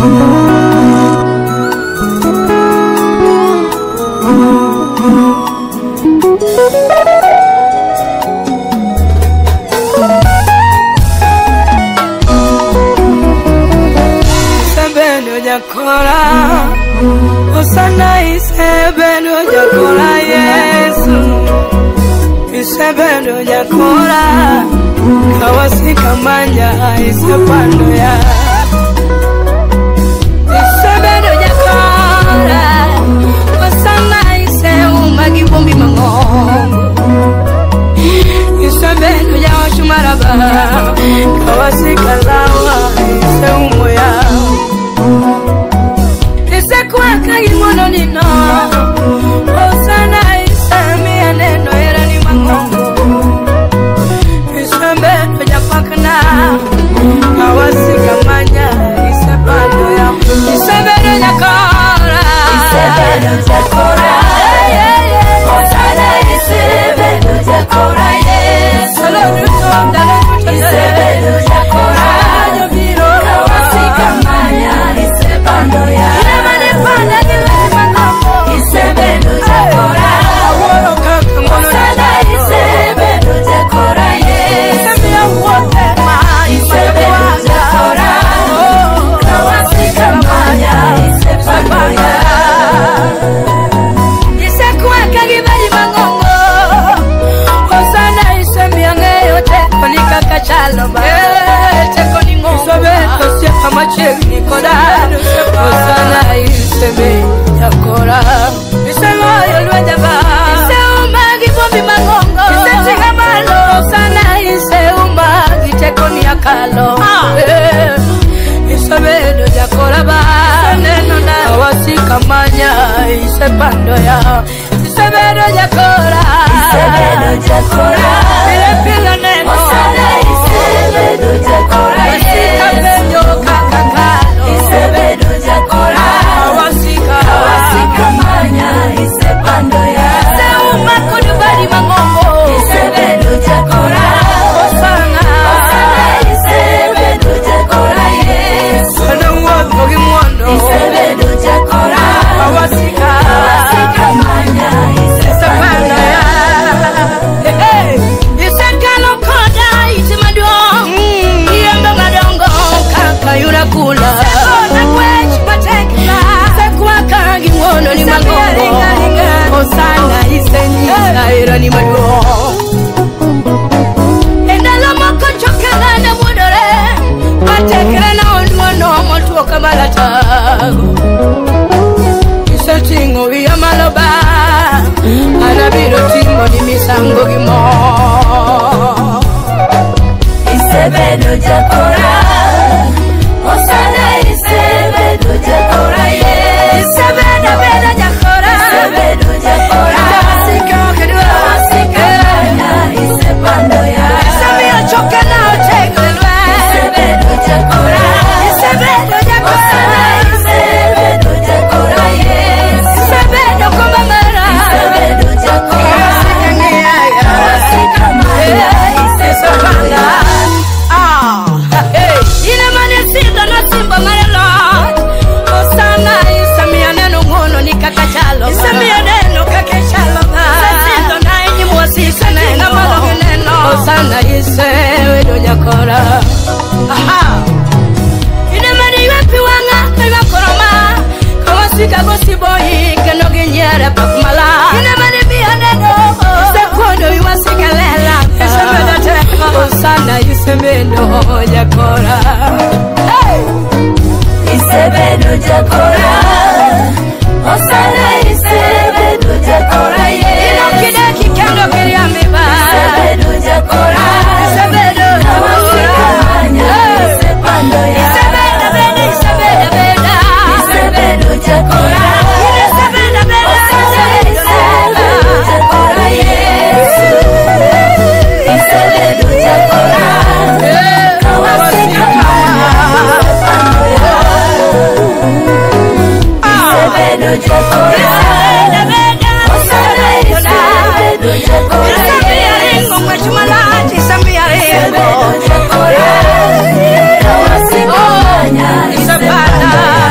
Osana isebeno jakora Yesu, isebeno jakora kawasika manja isepando ya isebeno jakora osana iseuma gibombi mangongo isebeno jawachumaraba kawasika lawa iseumo ya Kagi mono nino Osana isami aneno era ni mangongo Isambeno japakna Kawasika manya isabano ya Isabeno jakora Isabeno jakora Osana isabeno jakora Isabeno jakora Kawasika manya isabano ya Isebeno jakora Osana isebeno jakora Isebeno jakora Kawasika manya isepanya Isekuwa kagibali mangongo Osana isemiange yote Konika kachalo ba Teko ni ngongo Isebeno siya machegi koda Osana isebeno jakora Isema yolwejaba Iseuma gibombi mangongo Isetinga malo Sana iseuma gitekoni akalo Isebeno jakora ba Neno na Kawasika manya isepando ya Isebeno jakora Isebeno jakora Ilepila neno Osana isebeno jakora Isika penyo kakakalo Isebeno jakora Kawasika manya isepando ya Seuma kudubari mangongo Isebeno jakora Osana isebeno jakora Yesu Sana uwako gimwono Isebeno jakora Kawasika manya isepando ya Isekalo koda itimaduong Iyembe madongo kakayura kula Sekona kwechi patekla Kagi ngono ni mangongo Osana isenyisa era ni maduo Endala moko chokela na mudore Patekela na onduono Motuo kamalatago Isetingo via maloba Anabiro timo ni misango gimo Isebeno jakora Osana isebeno jakora Isebeno beno jakora Isebeno jakora Kawasika manya isepando ya Isebeno chokela otegelwe Isebeno jakora Isebeno jakora Isebeno jakora Isebeno kumamara Isebeno jakora Kawasika ngiyaya Kawasika manya isepando Ina manesida na simba marelo Osana isamia neno ngono ni kakachalo Isamia neno kakachalo Sesindo na enyi mwasisa neno Namalogi neno Osana isewe do jakora Ina mani wepi wanga Kaya koroma Kawasika gosiboi Kenogi nyere pakumala Ina mani biya neno Sekuondo iwasika lela Isameda teko Osana isemeno jakora Isebeno jakora Osana isebeno jakora Inokide kikendo kiriamiba Isebeno jakora Isebeno Kawasika manya isepando ya Isebeno beda Isebeno beda Isebeno jakora Isebeno beda Osana isebeno jakora Yesu Isebeno jakora Kawasika manya isepando ya Isebeno jakora Osana isebeno jakora Isambia ringo mwechumalati Isambia ringo Isebeno jakora Kawasika manya isepando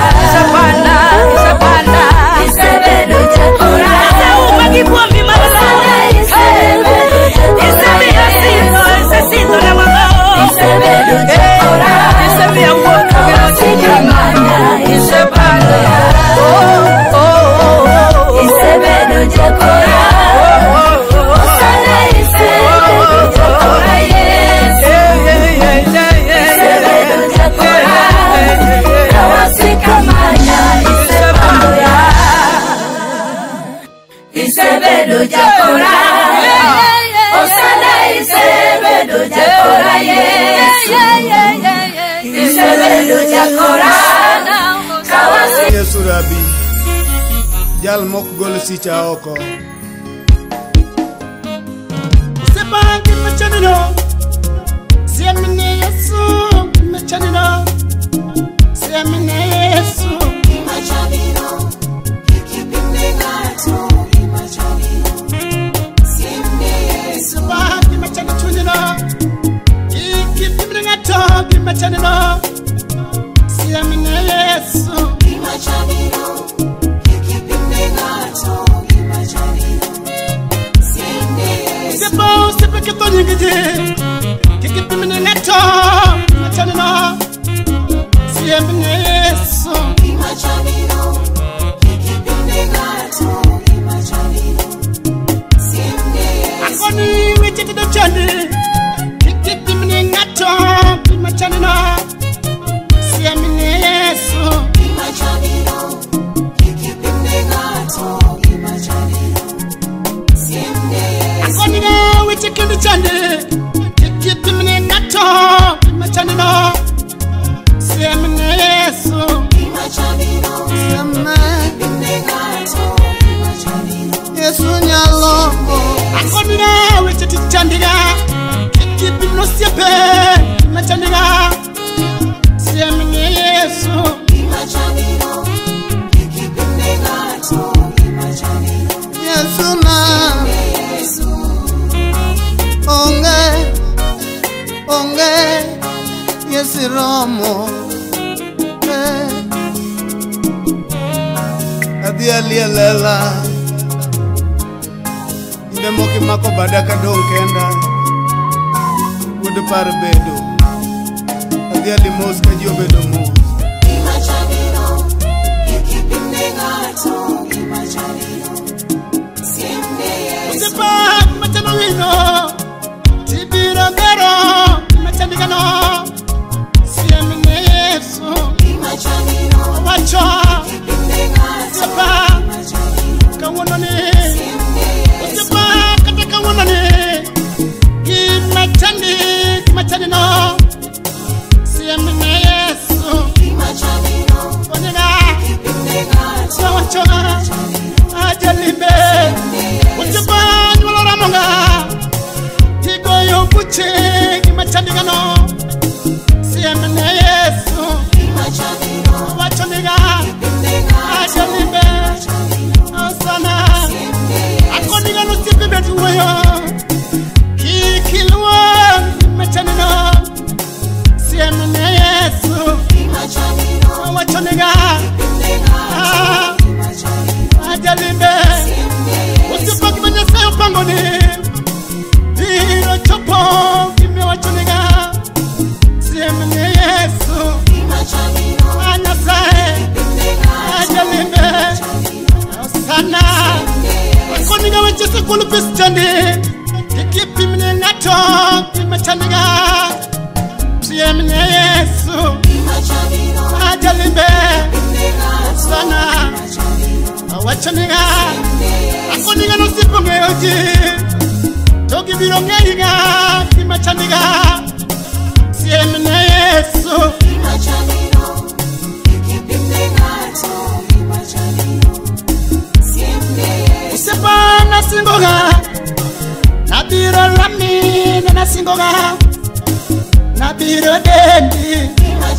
isebedo jakora Osana isebedo jakora Isebedo jakora Kawasi Yesu Rabi Jal mok gol sicha oko Sebangi machanino Siamine Yesu machanino Siamine Yesu Machanino Ikipingato Machanino Siamine Yesu Sebangi machanino Ikipingato machanino Siamine Yesu Machanino Ikipingato Machanino Siamine Yesu Sebo sepe ke to nyingije Ikipingato machanino Siamine Yesu Machanino Ikipingato Machanino Siamine Yesu Akoni wichiti do chandi Ikipingato machanino Siamine Yesu Machanino Ikipingato Machanino Siamine Yesu Akoni wichiti do chandi Ikipingato machanino Siamine Yesu Machanino Ikipingato Machanino Yesu nyalo Akoni wichiti chandiga Ikipingato siape machandiga Siamine Yesu Machanino Ikipingato Machanino Yesu na Yesu Onge Yesu Romo Adi aliyelela Inde moki mako badaka dong kenda Wudu par bedo Adi alimos kajio bedo mos Machanino Ikipingato Machanino Siamine Yesu Sepak macano wino Tibiro gero Machandigano Siamine Yesu Machanino Wacho Ikipingato Sepak Kawononi Sepak kata kawononi Machanino Siamine Yesu Machanino Oniga Ikipingato Wacho Ajalimbe Ujibanyi waloramonga Tigoyo buche Machandigano Siamine Yesu Machanino Wacho niga Ikipingato Ajalimbe Osana Akoniga nusipi betu wayo Kikilwa Machanino Siamine Yesu Machanino Wacho niga Ajalimbe Usipaki mwenye sayo pangoni Viro chopo Kime wacho niga Siamine Yesu Anasae Ajalimbe Osana Akoniga wachese kulupis chandi Kikipi mne ngato Kimachaniga Siamine Yesu Ajalimbe Osana Wachaniga Akoniga nusipo ngeoji Togi biro ngeiga Kimachaniga Siamine Yesu Sepa nasingoga Nabiro lami nasingoga Nabiro dendi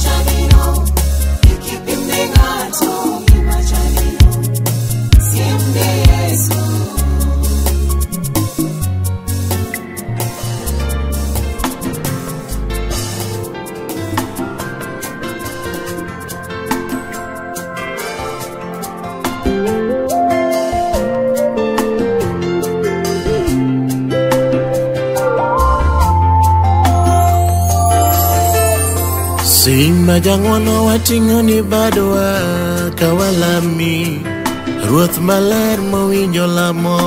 Simba jang'wono wating'oni badwa kawalami Ruoth maler mowinjo lamo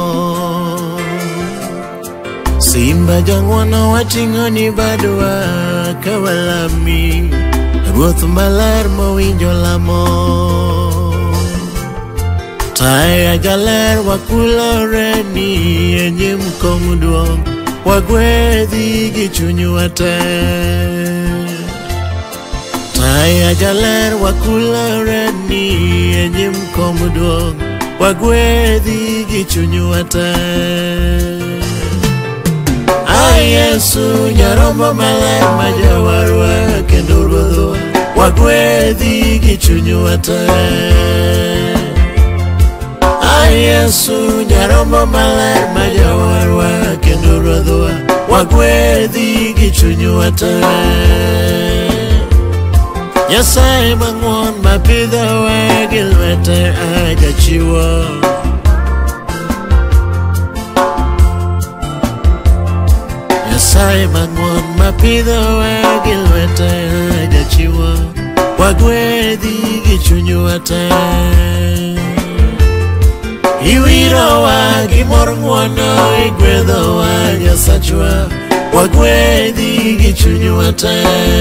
Simba jang'wono wating'oni badwa kawalami Ruoth maler mowinjo lamo Taya jaler wakulore ni enyim komduong wagwedhi gi chunyu ate. Taya jaler wakulore ni enyim komduong wagwedhi gi chunyu ate. Ay Yesu nyarombo maler majawarwa kendo ruodhwa wagwedhi gi chunyu ate. Ay Yesu nyarombo maler majawarwa kendo ruodhwa wagwedhi gi chunyu ate. Nyasaye mang'won mapidhowa gi lwete ajachiwo. Nyasaye mang'won mapidhowa gi lwete ajachiwo wagwedhi gi chunyu ate. Iwirowa gi mor ng'wono igwedhowa Nyasachwa wagwedhi gi chunyu ate.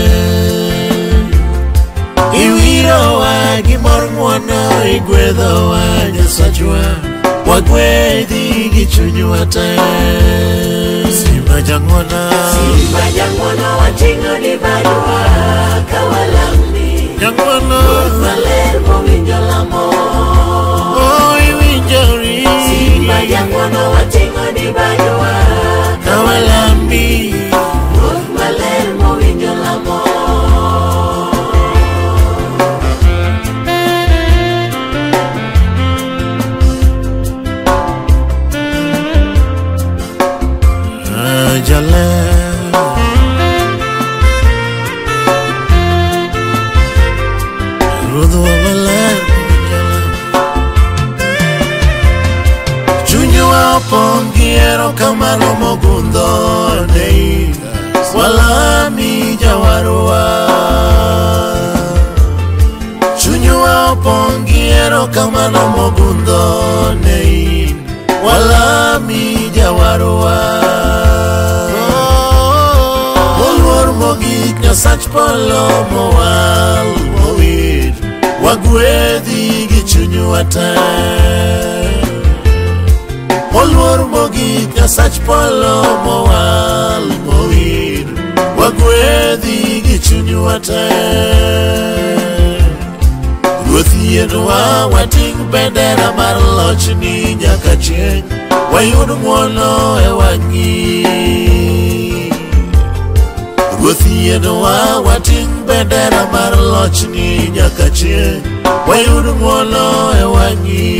Iwirowa gi mor ng'wono igwedhowa Nyasachwa wagwedhi gi chunyu ate. Simba jang'wono wating'o ni badwa kawalami. Jang'wono maler mowinjo lamo. Simba jang'wono wating'o ni badwa kawalami. Ruoth maler mowinjo lamo. Jaler ruodhwa maler chunywa opong' gi erokamano mogundho nei walami jawarwa. Chunywa opong' gi erokamano mogundho nei walami jawarwa. Moluor mogik Nyasach polo mowal mowir wagwedhi gi chunyu ate. Moluor mogik Nyasach polo mowal mowir wagwedhi gi chunyu ate. Ruoth yienwa wating' bendera mar lochni nyaka chieng' wayud ng'wono e wang'i. Ruoth yienwa wating' bendera mar lochni nyaka chieng' wayud ng'wono e wang'i.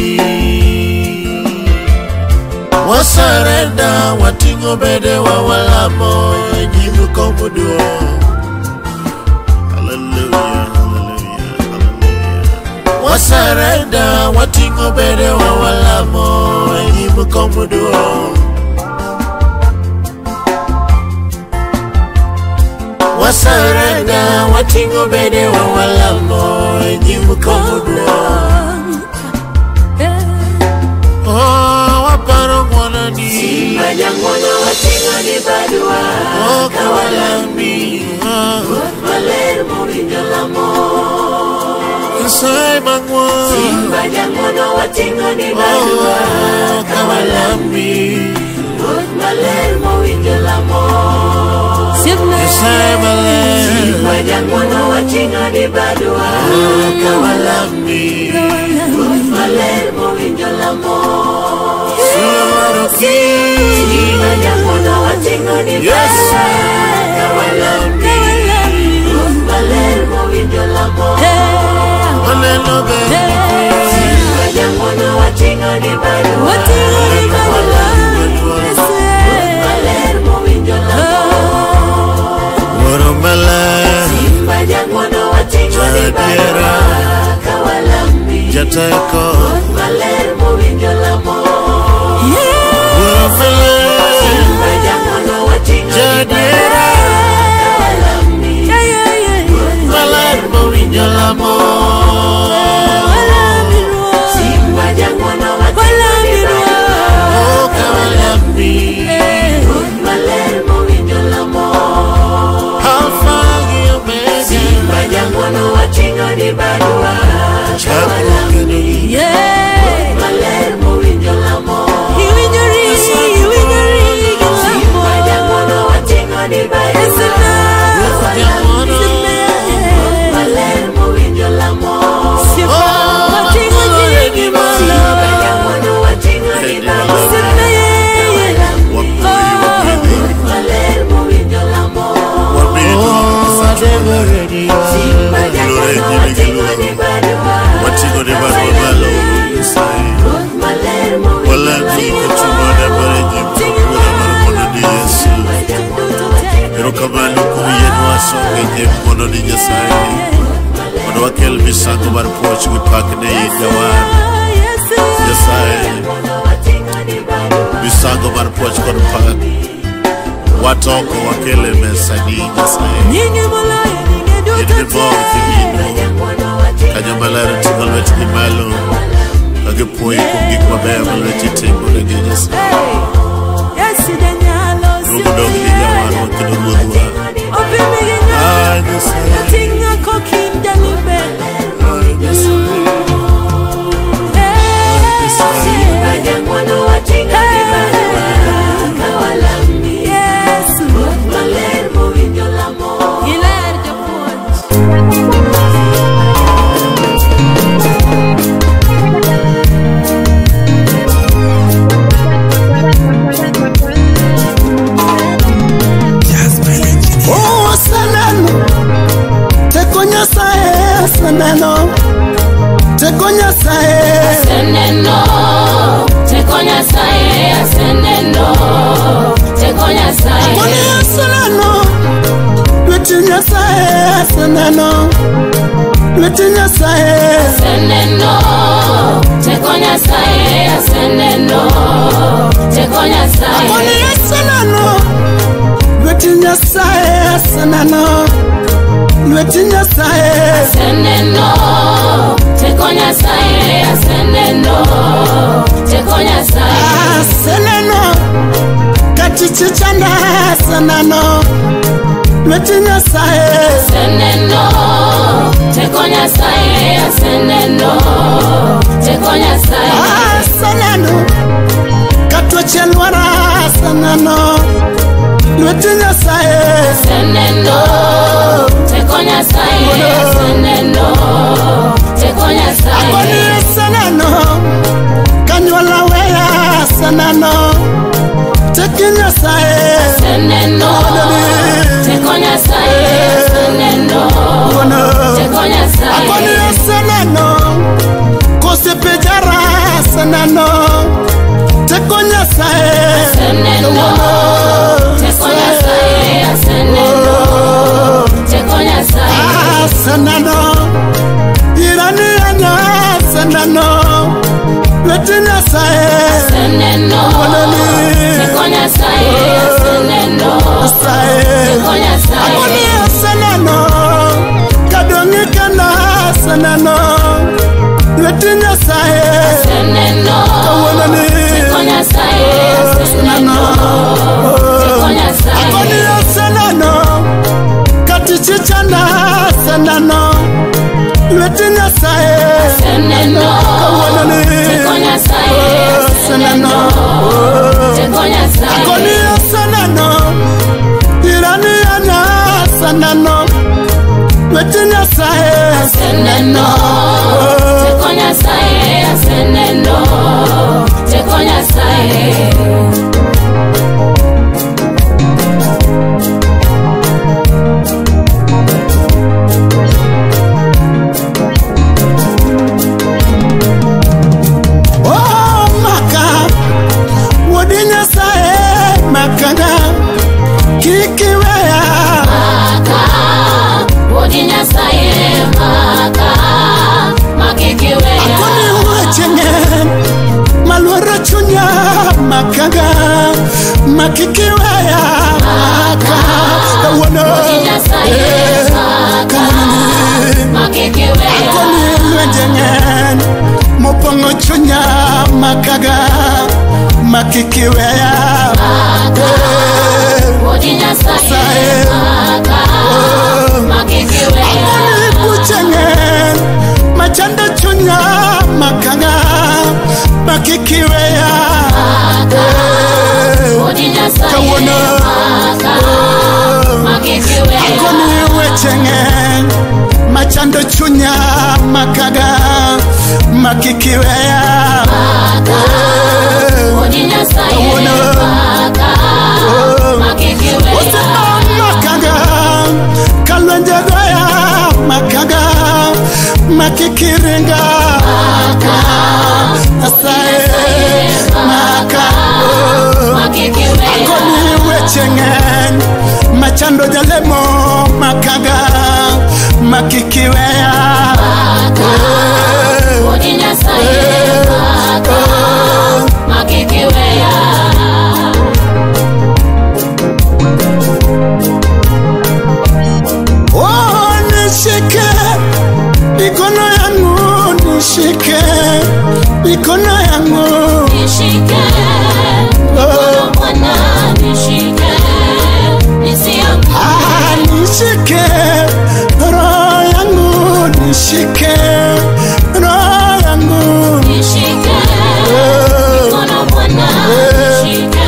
Wasarenda wating'o bedewa walamo e nyim komo duong'. Hallelujah, hallelujah, hallelujah. Wasarenda wating'o bedewa walamo e nyim komo duong'. Wasarenda wating'o bedewa walamo e nyim komo duong'. Waparo ng'wononi. Simba jang'wono wating'o ni badwa kawalami. Ruoth maler mowinjo lamo. Nyasaye mang'won. Simba jang'wono wating'o ni badwa kawalami. Ruoth maler mowinjo lamo. Nyasaye maler. Simba jang'wono wating'o ni badwa kawalami. Ruoth maler mowinjo lamo. Simba jang'wono wating'o ni badwa kawalami. Ruoth maler mowinjo lamo. Simba jang'wono wating'o ni badwa kawalami. Ruoth maler mowinjo lamo. Simba jang'wono wating'o ni badwa kawalami. Jateko Ruoth maler mowinjo lamo. Simba jang'wono wating'o ni badwa kawalami. Ruoth maler mowinjo lamo. Simba jang'wono wating'o ni badwa kawalami. Ruoth maler mowinjo lamo. Simba jang'wono wating'o ni badwa kawalami. Ruoth maler wakel misango mar puoch wipakne jawan Nyasaye misango mar puoch kod pak watoko wakele mesani Nyasaye Yini bor kimino Kanya malaro tingol wetni malo Age poi kungik mabaya malweti timo nege Nyasaye Rugo dog ni jawan wakino ruodwa Nyasaye Machando chunya makaga makikiwea makaga kalwanja goya makaga makikiringa asae maka akoni wechengen machando jalemo makaga makikiweya Odi Nyasaye Maka makikiweya Oh nishike mikono yangu nishike mikono yangu nishike mikono Bwana nishike nisianguke nishike roho yangu nishike roho yangu nishike mikono Bwana nishike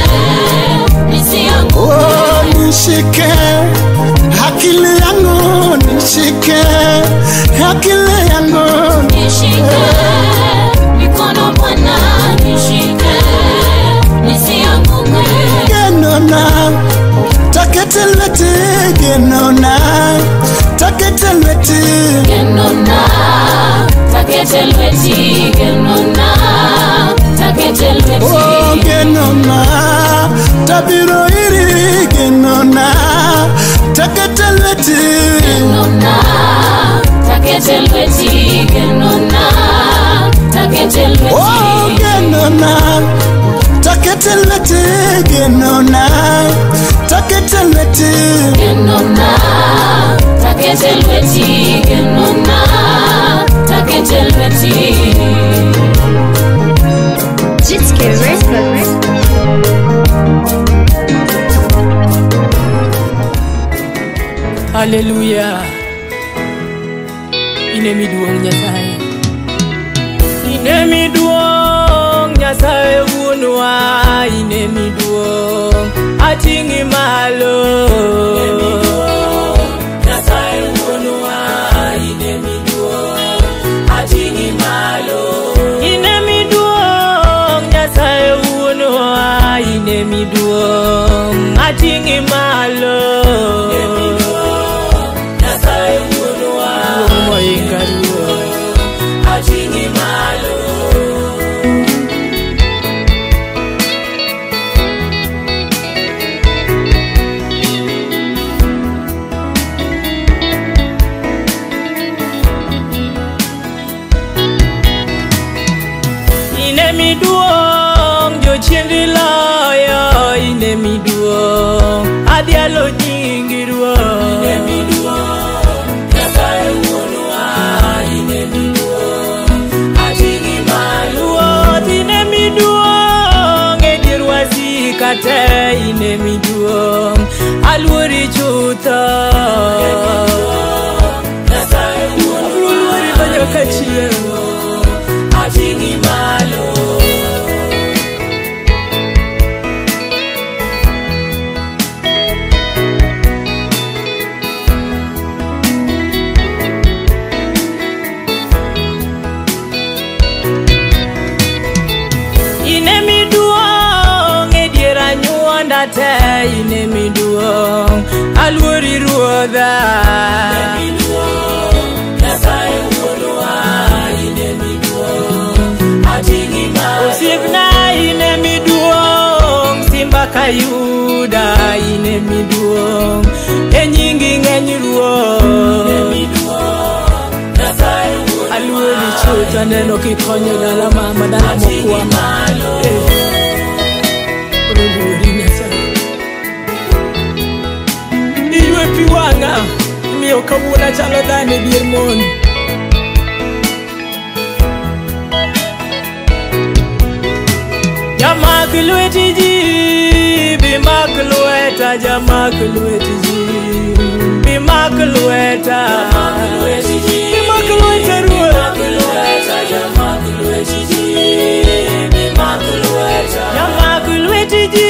nisianguke nishike akili yangu nishike akili yangu nishike mikono Bwana nishike nisianguke genona taketelweti genona taketelweti genona taketelweti genona taketelweti oh genona tabiro iri genona taketelweti genona taketelweti genona taketelweti oh genona taketelweti genona taketelweti genona taketelweti genona taketelweti Jitske Records. Hallelujah. Inemi duong Nyasaye. Inemi duong Nyasaye wunwa. Inemi duong atingi malo. Inemi duong Nyasaye wunwa. Inemi duong atingi malo. Inemi duong Nyasaye wunwa. Inemi duong atingi malo. Inemi duong jo chiendi loyo inemi duong adialo nyingi duong inemi duong Nyasaye wunwa inemi duong atingi malo inemi duong edir wasika te inemi duong alwori chutha Nyasaye wunwa alwori banyo kachielo atingi malo inemi duong ediera nyuonda te inemi duong alwori ruodha inemi duong Nyasaye wunwa inemi duong atingi malo osiepna inemi duong simba kayuda inemi duong enyingi ng'eny ruoth inemi duong Nyasaye wunwa alwori chuth aneno kikonyo dala mama dala mokwama olwori Nyasaye iywe pi wang'a imiyo kawuono chalo dhano e dier mon jamak lweti ji bimak lweta jamak lweti ji bimak lweta bimak lweta ruoth jamak lweti ji bimak lweta jamak lweti ji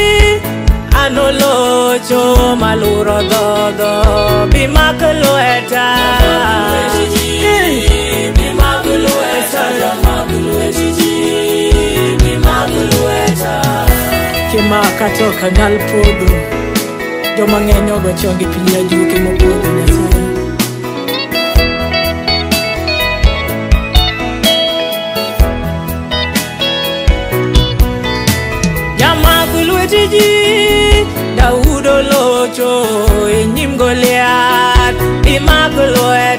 anolocho maluro dhodho bimak lweta bimak lweta jamak lweti ji Kimaka toka nyal podho joma ng'eny ogo chongi piny ajuke mopodho Nyasaye jamak lweti ji Daud olocho e nyim Goliath bimak lweta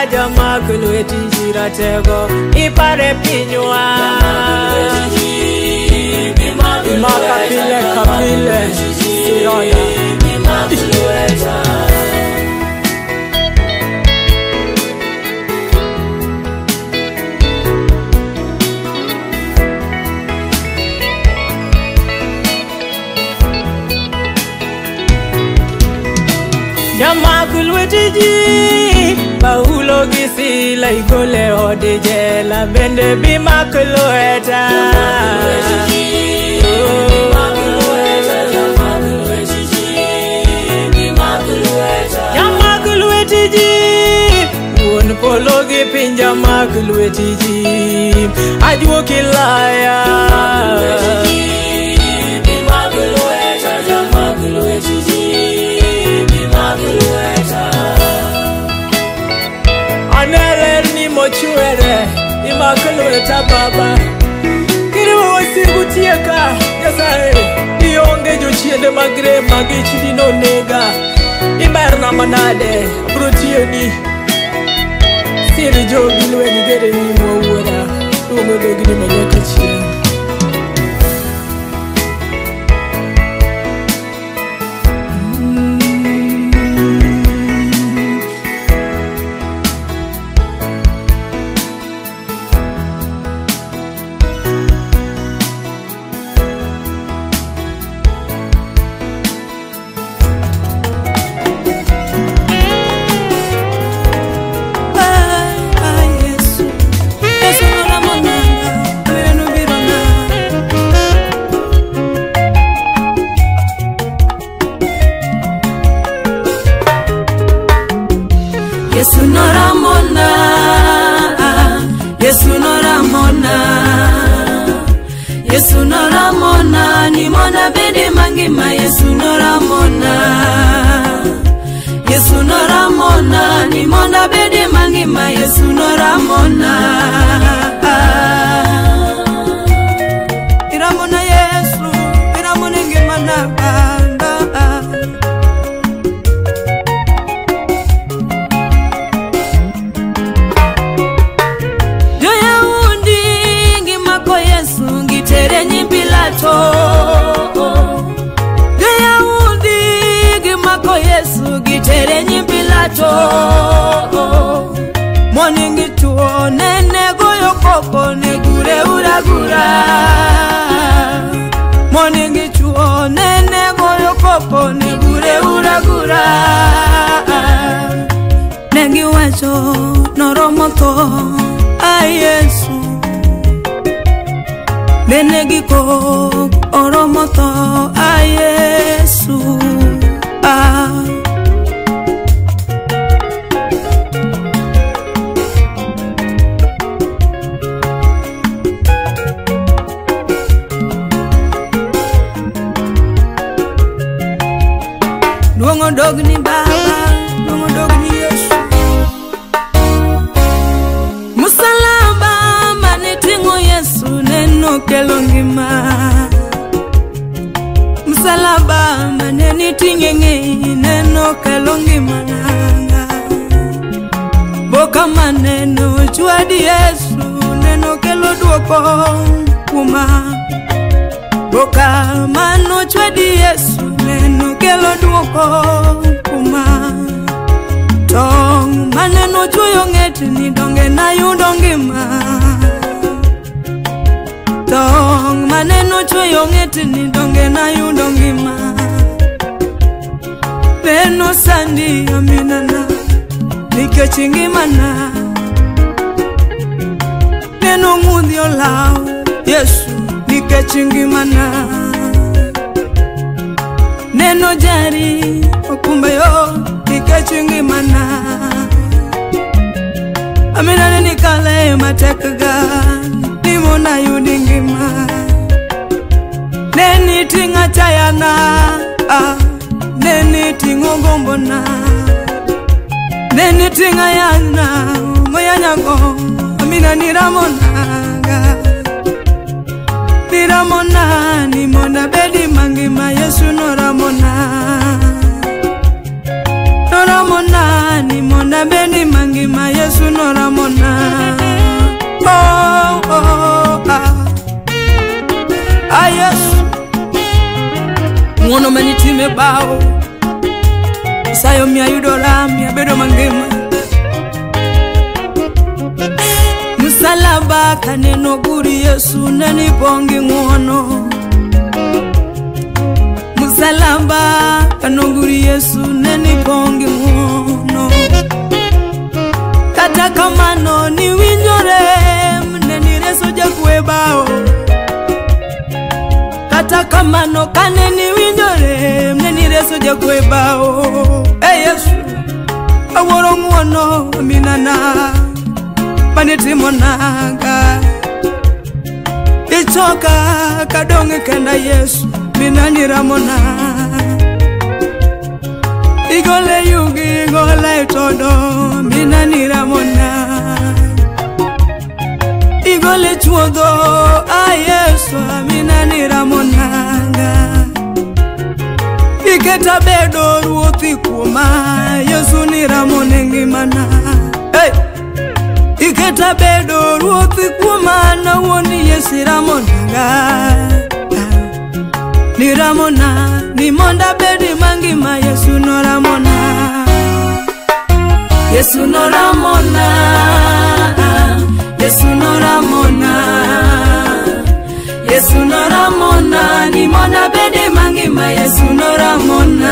jama kulweti jiratego ipare pinywa Maka pile kapile siroya Kulwetiji Paulo gisi la igole odeje la bende bima kulweta Jama kulwetiji Won polo gi pinja ma kulwetiji Ajuo kilaya Bima kulweta jama kulwetiji Aneler ni mochuere Imakulweta baba Kiriwa wasigu tieka Yasae Ionge jochiende magre Magichidi no nega Imerna manade Brutieni Siri jo bilwe nigere ni mwura Ume dogini manyaka chie Yesu no ramona ni mona bede mangima Yesu no ramona Yesu no ramona ni mona bede mangima Yesu no ramona Iramona Yesu iramona ngima na banda Moningi tuo nene goyo koko negure uragura Moningi tuo nene goyo koko negure uragura Nengi wacho noromoto ay Yesu Nenegi kok oromoto ay Yesu Dogni baba, dongo dogni Yesu Musalaba manitingo Yesu neno kelongima Musalaba maneni tingenge neno kelongima nanga Boka maneno chuadi Yesu neno kelo duoko kuma Boka mano chuadi Yesu neno kelo duoko kuma Tong maneno chuyo ngeti ni donge na yudongima Tong maneno chuyo ngeti ni donge na yudongima Neno sandi aminana nikechingimana Neno ngudio lao Yesu nikechingimana Neno jari okumbe yo nikechingimana Aminane nikale matekaga nimona yudingima Neni tinga chayana Neni tingo gombona Neni tinga yana moyanyago Aminani ramonaga Niramona ni mona bedi mangima Yesu no ramona No ramona ni mona monda beni mangima Yesu noramona. Yesu mwono menitime bao sayo mi ayudola mi abedo mangima. Musalaba kaneno guri Yesu neni bongi ngono. Musalaba kaneno guri Yesu neni bongi ngono. Kata kamano ni winjore neni reso jakwe bao. Kata kamano kane ni winjore neni reso jakwe bao. Yesu aworo ngono minana panitimonaga ichoka kadonge kenda Yesu minani ramona. Igole yugi igole todo minani ramona. Igole chuodo Yesu minani ramonanga. Iketa bedo ruothi kuoma Yesu ni ramone ngimana. Iketa bedo ruothi kuoma na woni Yesu ramonanga. Ni ramona ni monda bedi mangima Yesu no ramona. Yesu no ramona. Yesu no ramona. Yesu no ramona ni monda bedi mangima Yesu no ramona.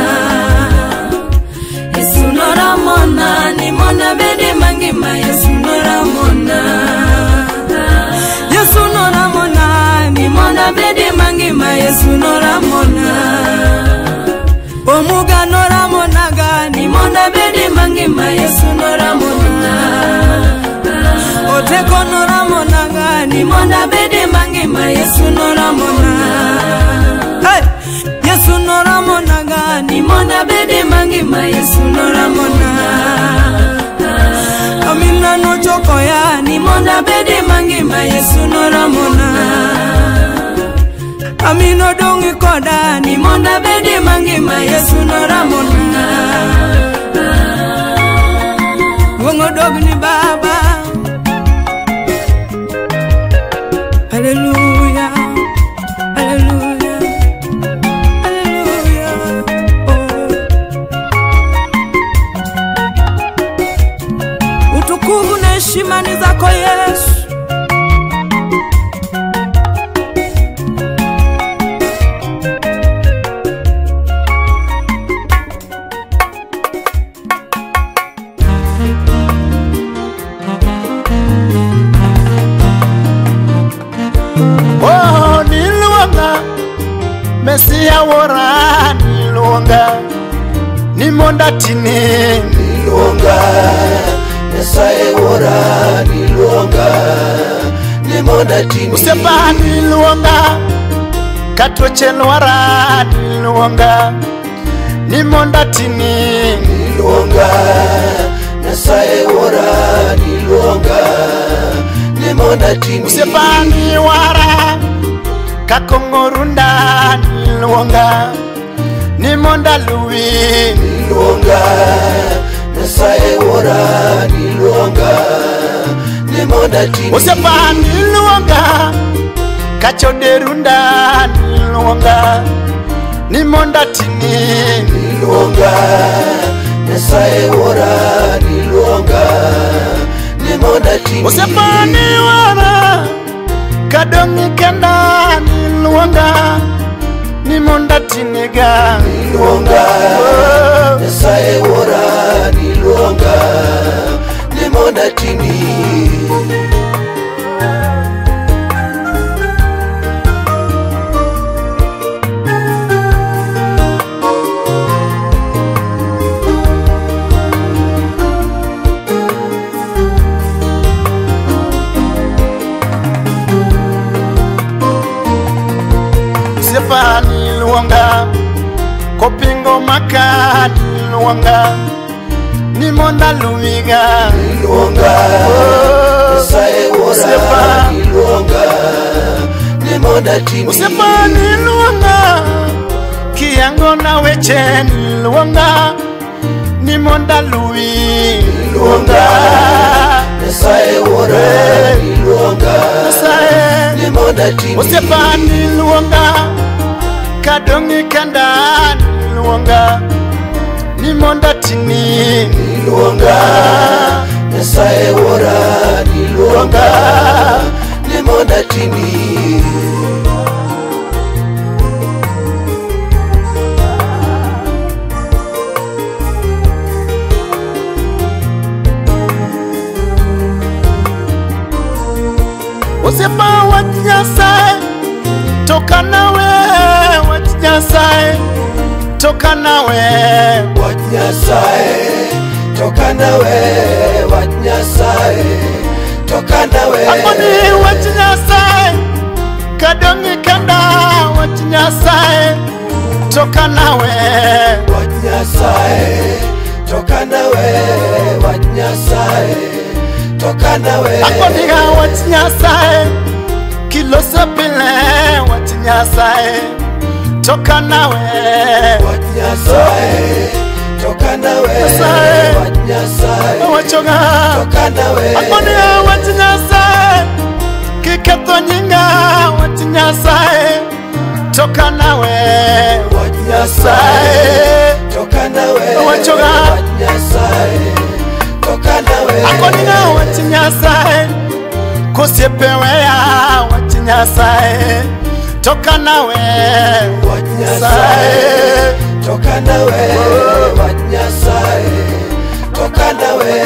Yesu no ramona ni monda bedi mangima Yesu no ramona. Yesu no ramona ni monda bedi mangima Yesu no ramona. Omuga no ramona ga ni monda bedi mangima Yesu no ramona. Oteko no ramona ga ni monda bedi mangima Yesu no ramona. Yesu no ramona ga ni monda bedi mangima Yesu no ramona. Amina no chokoya ni monda bedi mangima Yesu no ramona. Amino dongi koda ni monda bedi mangima Yesu no ramona. Wongo dogni baba. Hallelujah. Hallelujah. Hallelujah. Utukufu na heshima ni zako Yesu. Mesia wora nilonga ni monda tini nilonga. Mesia wora nilonga ni monda tini. Usepa nilonga katoche wora nilonga ni monda tini nilonga. Mesia wora nilonga ni monda tini. Usepa ni wara kakongorunda nilonga ni monda lui nilonga. Nasaye wora nilonga ni monda tini. Usepa nilonga kachoderunda nilonga ni monda tini nilonga. Nasaye wora nilonga ni monda tini. Usepa ni wara kadongi kenda nilonga ni monda tiniga nilonga. Nasaye wora nilonga ni monda tini. Sepa nilonga kopingo maka nilonga ni monda lumiga nilonga. Nasaye wora nilonga ni monda tini. Usepa nilonga kiango na weche nilonga ni monda lui luonga Nyasaye ora luonga Nyasaye ni monda tini Osepani luonga kadongi kanda luonga ni monda tini luonga Nyasaye ora luonga ni monda tini Osepa wanyasai toka nawe wanyasai toka nawe wanyasai toka nawe wanyasai toka nawe Amoni wanyasai kadongi kanda wanyasai toka nawe wanyasai toka nawe wanyasai toka nawe Amoni wanyasai kilosapile wanyasai toka nawe wanyasai toka nawe wanyasai wachonga toka nawe Amoni wanyasai kiketo nyinga wanyasai toka nawe wanyasai toka nawe wachonga wanyasai toka nawe akonina wanyasai kusiepewe ya wanyasai toka nawe wanyasai toka nawe wanyasai toka nawe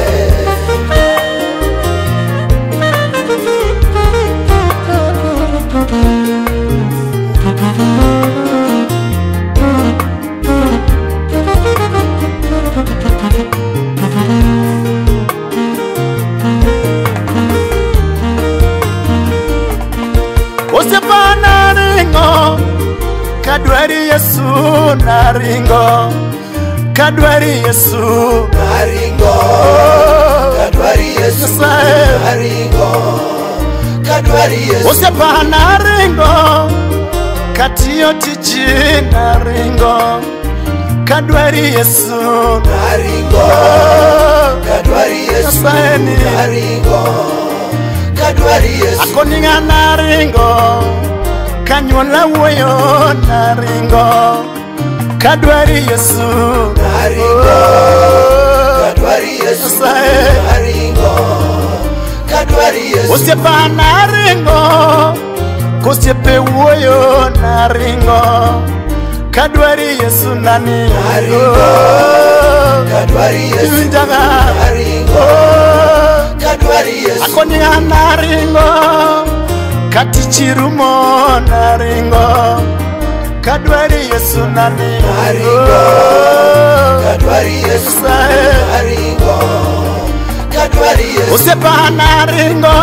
Osepana ringo kadwari Yesu na ringo kadwari Yesu naringo kadwari Yesu Nyasaye. naringo kadwari Yesu Osepana ringo katiyo tiji na ringo kadwari Yesu naringo kadwari Yesu Nyasaye ni naringo kadwari Yesu akoninga na ringo kanywola wuoyo na ringo kadwari Yesu naringo kadwari Yesu Nyasaye. naringo kadwari Yesu Osiepa na ringo kosiepe wuoyo na ringo kadwari Yesu nani naringo kadwari Yesu Winjaga naringo kadwari Yesu akoninga na ringo kati chirumo na ringo kadwari Yesu nani naringo kadwari Yesu Nyasaye. naringo kadwari Yesu Osiepa na ringo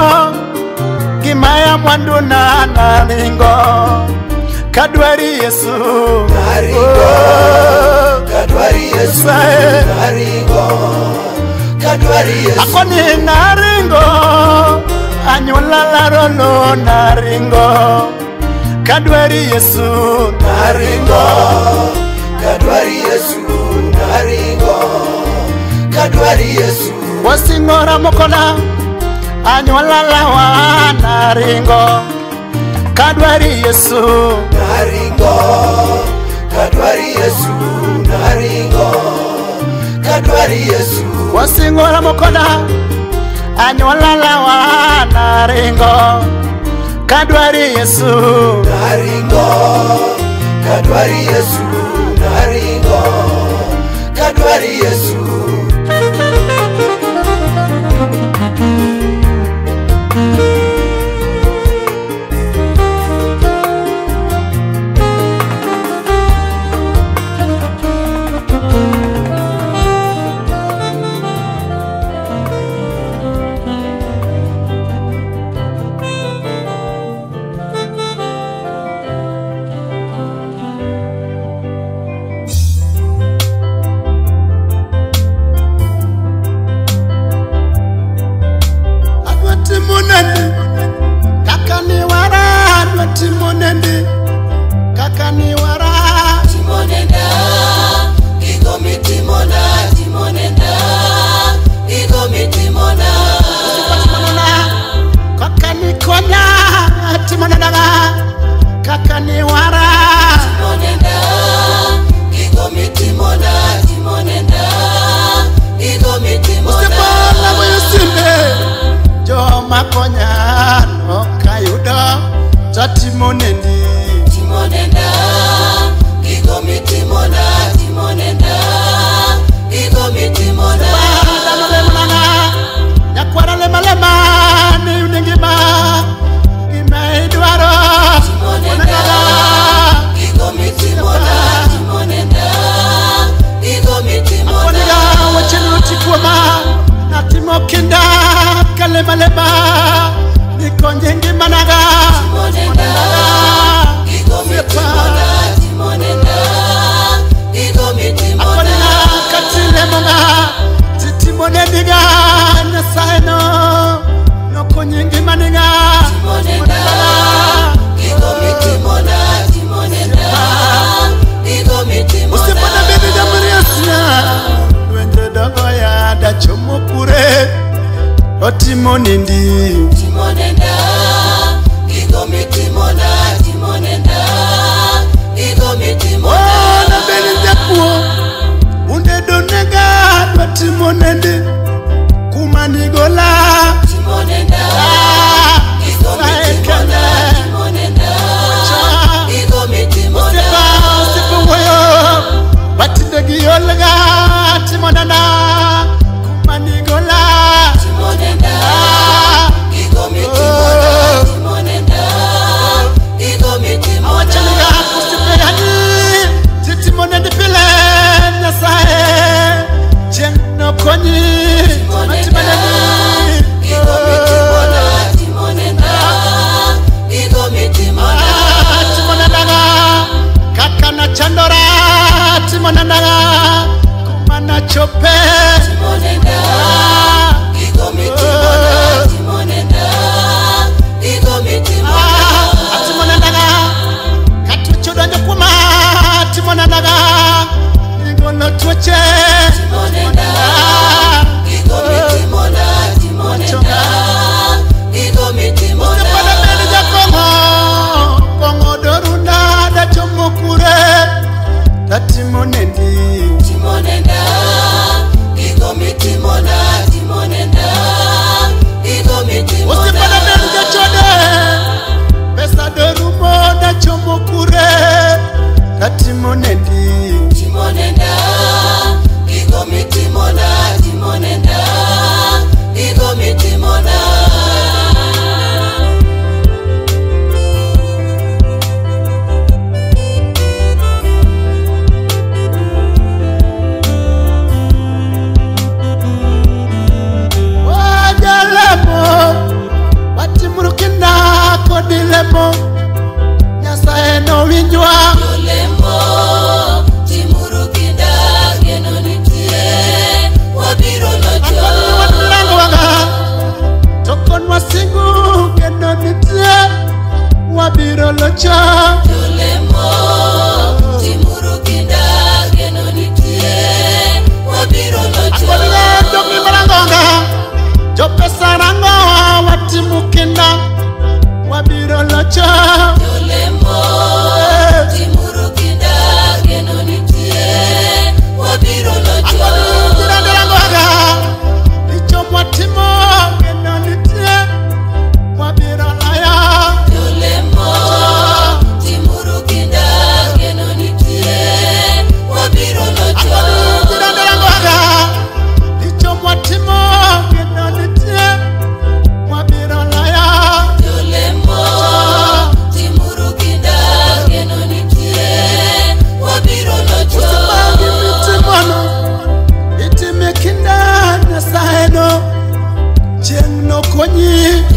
gimaya mwandu na ringo kadwari Yesu naringo kadwari Yesu Nyasaye. naringo kadwari Yesu akoni na ringo anywola larono na ringo kadwari Yesu naringo kadwari Yesu naringo kadwari Yesu wasingora mokona anywola lawa na ringo kadwari Yesu naringo kadwari Yesu naringo kadwari Yesu wasingora mokona anywola lawa na ringo kadwari Yesu naringo kadwari Yesu naringo kadwari Yesu monaga Ningono tuache Timonenda Gigo mitimona Timonenda Gigo mitimona Usipana meni ja Kongo doruna da chomokure Da timonendi Timonenda Gigo mitimona Timonenda Gigo mitimona Usipana meni ja chode Pesa dorumo da chomokure Da timonendi Timonenda Gigo mitimona Timonenda Gigo mitimona Dilemo Nyasaye no winjwa Dilemo Timurukinda Geno nitie Wabiro lojo Akoni wadilango wanga Tokon wasingu Geno nitie Wabiro lojo Dilemo Timurukinda Geno nitie Wabiro lojo Akoni wadogi marangonga Jope sarango Watimukinda Wabiro lojo Dilemo Timurukinda Geno nitie Wabiro lojo Akoni jiranderango wanga Icho mwatimo Geno nitie Wabiro laya Dilemo Timurukinda Geno nitie Wabiro lojo Akoni jiranderango wanga Icho mwatimo Geno nitie Wabiro laya Dilemo Timurukinda Geno nitie Wabiro lojo Usipangi mitimono Itimekinda Nyasaye no Cheng no konyi